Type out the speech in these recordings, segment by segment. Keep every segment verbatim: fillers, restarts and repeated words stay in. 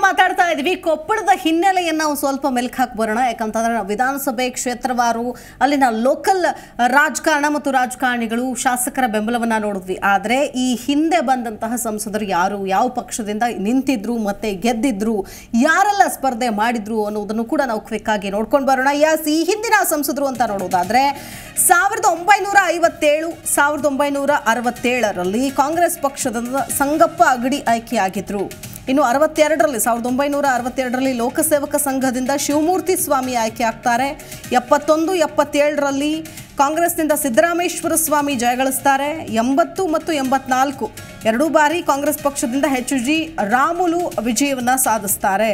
ಮಾತಾಡ್ತಾ ಇದ್ವಿ ಕೊಪ್ಪಳದ ಹಿನ್ನೆಲೆಯನ್ನು ನಾವು ಸ್ವಲ್ಪ ಮೆಲ್ಕು ಹಾಕಿ ಬರೋಣ. ಯಾಕಂತಂದ್ರೆ ವಿಧಾನಸಭೆ ಕ್ಷೇತ್ರವಾರು ಅಲ್ಲಿನ ಲೋಕಲ್ ರಾಜಕಾರಣ ಮತ್ತು ರಾಜಕಾರಣಿಗಳು ಶಾಸಕರ ಬೆಂಬಲವನ್ನ ನೋಡಿದ್ವಿ. ಆದರೆ ಈ ಹಿಂದೆ ಬಂದಂತಹ ಸಂಸದರು ಯಾರು, ಯಾವ ಪಕ್ಷದಿಂದ ನಿಂತಿದ್ರು ಮತ್ತೆ ಗೆದ್ದಿದ್ರು, ಯಾರೆಲ್ಲ ಸ್ಪರ್ಧೆ ಮಾಡಿದ್ರು ಅನ್ನೋದನ್ನು ಕೂಡ ನಾವು ಕ್ವಿಕ್ ಆಗಿ ನೋಡ್ಕೊಂಡು ಬರೋಣ. ಯಾಸ್ ಈ ಹಿಂದಿನ ಸಂಸದರು ಅಂತ ನೋಡೋದಾದ್ರೆ ಸಾವಿರದ ಒಂಬೈನೂರ ಐವತ್ತೇಳು ಸಾವಿರದ ಒಂಬೈನೂರ ಅರವತ್ತೇಳರಲ್ಲಿ ಕಾಂಗ್ರೆಸ್ ಪಕ್ಷದಿಂದ ಸಂಗಪ್ಪ ಅಗಡಿ ಆಯ್ಕೆಯಾಗಿದ್ರು. ಇನ್ನು ಅರವತ್ತೆರಡರಲ್ಲಿ ಸಾವಿರದ ಒಂಬೈನೂರ ಅರವತ್ತೆರಡರಲ್ಲಿ ಲೋಕಸೇವಕ ಸಂಘದಿಂದ ಶಿವಮೂರ್ತಿ ಸ್ವಾಮಿ ಆಯ್ಕೆ ಆಗ್ತಾರೆ. ಎಪ್ಪತ್ತೊಂದು ಎಪ್ಪತ್ತೇಳರಲ್ಲಿ ಕಾಂಗ್ರೆಸ್ನಿಂದ ಸಿದ್ದರಾಮೇಶ್ವರ ಸ್ವಾಮಿ ಜಯಗಳಿಸ್ತಾರೆ. ಎಂಬತ್ತು ಮತ್ತು ಎಂಬತ್ನಾಲ್ಕು ಎರಡೂ ಬಾರಿ ಕಾಂಗ್ರೆಸ್ ಪಕ್ಷದಿಂದ ಎಚ್ ಜಿ ರಾಮುಲು ವಿಜಯವನ್ನ ಸಾಧಿಸ್ತಾರೆ.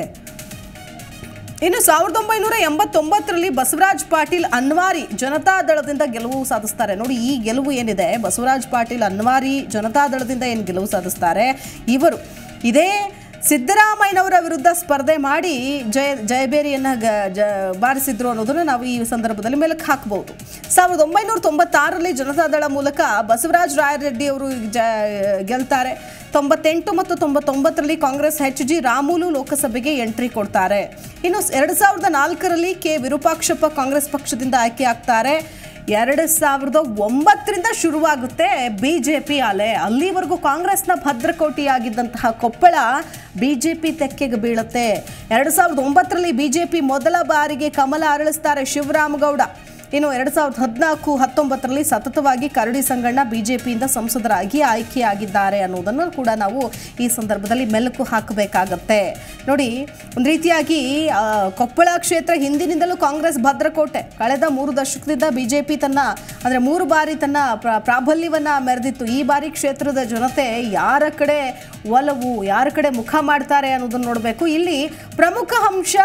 ಇನ್ನು ಸಾವಿರದ ಒಂಬೈನೂರ ಎಂಬತ್ತೊಂಬತ್ತರಲ್ಲಿ ಬಸವರಾಜ್ ಪಾಟೀಲ್ ಅನ್ವಾರಿ ಜನತಾದಳದಿಂದ ಗೆಲುವು ಸಾಧಿಸ್ತಾರೆ. ನೋಡಿ, ಈ ಗೆಲುವು ಏನಿದೆ, ಬಸವರಾಜ್ ಪಾಟೀಲ್ ಅನ್ವಾರಿ ಜನತಾದಳದಿಂದ ಏನು ಗೆಲುವು ಸಾಧಿಸ್ತಾರೆ, ಇವರು ಇದೇ ಸಿದ್ದರಾಮಯ್ಯನವರ ವಿರುದ್ಧ ಸ್ಪರ್ಧೆ ಮಾಡಿ ಜಯ ಜಯಬೇರಿಯನ್ನು ಜ ಬಾರಿಸಿದ್ರು ಅನ್ನೋದನ್ನು ನಾವು ಈ ಸಂದರ್ಭದಲ್ಲಿ ಮೆಲುಕು ಹಾಕಬಹುದು. ಸಾವಿರದ ಒಂಬೈನೂರ ತೊಂಬತ್ತಾರರಲ್ಲಿ ಜನತಾದಳ ಮೂಲಕ ಬಸವರಾಜ ರಾಯರೆಡ್ಡಿ ಅವರು ಜ ಗೆಲ್ತಾರೆ. ತೊಂಬತ್ತೆಂಟು ಮತ್ತು ತೊಂಬತ್ತೊಂಬತ್ತರಲ್ಲಿ ಕಾಂಗ್ರೆಸ್ ಎಚ್ ಜಿ ರಾಮುಲು ಲೋಕಸಭೆಗೆ ಎಂಟ್ರಿ ಕೊಡ್ತಾರೆ. ಇನ್ನು ಎರಡು ಸಾವಿರದ ನಾಲ್ಕರಲ್ಲಿ ಕೆ ವಿರೂಪಾಕ್ಷಪ್ಪ ಕಾಂಗ್ರೆಸ್ ಪಕ್ಷದಿಂದ ಆಯ್ಕೆ ಆಗ್ತಾರೆ. ಎರಡು ಸಾವಿರದ ಒಂಬತ್ತರಿಂದ ಶುರುವಾಗುತ್ತೆ ಬಿಜೆಪಿ ಅಲೆ. ಅಲ್ಲಿವರೆಗೂ ಕಾಂಗ್ರೆಸ್ನ ಭದ್ರಕೋಟೆಯಾಗಿದ್ದಂತಹ ಕೊಪ್ಪಳ ಬಿಜೆಪಿ ತೆಕ್ಕೆಗೆ ಬೀಳುತ್ತೆ. ಎರಡು ಸಾವಿರದ ಒಂಬತ್ತರಲ್ಲಿ ಬಿಜೆಪಿ ಮೊದಲ ಬಾರಿಗೆ ಕಮಲ ಅರಳಿಸ್ತಾರೆ ಶಿವರಾಮಗೌಡ. ಇನ್ನು ಎರಡು ಸಾವಿರದ ಹದಿನಾಲ್ಕು ಹತ್ತೊಂಬತ್ತರಲ್ಲಿ ಸತತವಾಗಿ ಕರಡಿ ಸಂಗಣ್ಣ ಬಿಜೆಪಿಯಿಂದ ಸಂಸದರಾಗಿ ಆಯ್ಕೆಯಾಗಿದ್ದಾರೆ ಅನ್ನೋದನ್ನು ಕೂಡ ನಾವು ಈ ಸಂದರ್ಭದಲ್ಲಿ ಮೆಲುಕು ಹಾಕಬೇಕಾಗತ್ತೆ. ನೋಡಿ, ಒಂದು ರೀತಿಯಾಗಿ ಕೊಪ್ಪಳ ಕ್ಷೇತ್ರ ಹಿಂದಿನಿಂದಲೂ ಕಾಂಗ್ರೆಸ್ ಭದ್ರಕೋಟೆ. ಕಳೆದ ಮೂರು ದಶಕದಿಂದ ಬಿಜೆಪಿ ತನ್ನ ಅಂದರೆ ಮೂರು ಬಾರಿ ತನ್ನ ಪ್ರಾಬಲ್ಯವನ್ನು ಮೆರೆದಿತ್ತು. ಈ ಬಾರಿ ಕ್ಷೇತ್ರದ ಜನತೆ ಯಾರ ಕಡೆ ಒಲವು, ಯಾರ ಕಡೆ ಮುಖ ಮಾಡ್ತಾರೆ ಅನ್ನೋದನ್ನು ನೋಡಬೇಕು. ಇಲ್ಲಿ ಪ್ರಮುಖ ಅಂಶ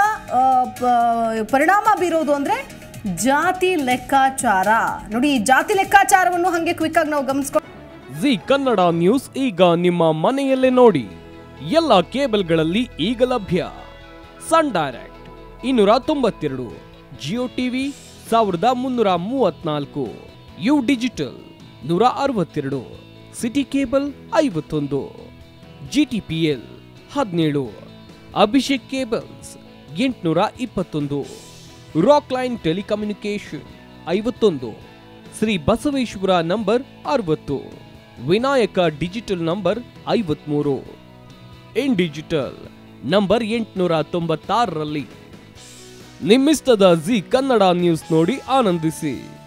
ಪರಿಣಾಮ ಬೀರೋದು ಅಂದರೆ ಜಾತಿ ಲೆಕ್ಕಾಚಾರ. ನೋಡಿ, ಈ ಜಾತಿ ಲೆಕ್ಕಾಚಾರವನ್ನು ಹಾಗೆ ಕ್ವಿಕ್ ಆಗಿ ನಾವು ಗಮನಿಸ್ಕೊಂಡು ಜಿ ಕನ್ನಡ ನ್ಯೂಸ್ ಈಗ ನಿಮ್ಮ ಮನೆಯಲ್ಲೇ ನೋಡಿ. ಎಲ್ಲ ಕೇಬಲ್ಗಳಲ್ಲಿ ಈಗ ಲಭ್ಯ. ಸನ್ ಡೈರೆಕ್ಟ್ ಇನ್ನೂರ ತೊಂಬತ್ತೆರಡು, ಜಿಯೋ ಟಿವಿ ಸಾವಿರದ ಮುನ್ನೂರ ಮೂವತ್ನಾಲ್ಕು, ಯು ಡಿಜಿಟಲ್ ನೂರ ಅರವತ್ತೆರಡು, ಸಿಟಿ ಕೇಬಲ್ ಐವತ್ತೊಂದು, ಜಿ ಟಿ ಪಿ ಎಲ್ ಹದಿನೇಳು, ಅಭಿಷೇಕ್ ಕೇಬಲ್ಸ್ ಎಂಟುನೂರ ಇಪ್ಪತ್ತೊಂದು, ರಾಕ್ ಲೈನ್ ಟೆಲಿಕಮ್ಯುನಿಕೇಶನ್ ಐವತ್ತೊಂದು, ಶ್ರೀ ಬಸವೇಶ್ವರ ನಂಬರ್ ಅರವತ್ತು, ವಿನಾಯಕ ಡಿಜಿಟಲ್ ನಂಬರ್ ಐವತ್ಮೂರು, ಇನ್ ಡಿಜಿಟಲ್ ನಂಬರ್ ಎಂಟುನೂರ ತೊಂಬತ್ತಾರರಲ್ಲಿ ನಿಮ್ಮಿಸ್ತದ ಜಿ ಕನ್ನಡ ನ್ಯೂಸ್ ನೋಡಿ ಆನಂದಿಸಿ.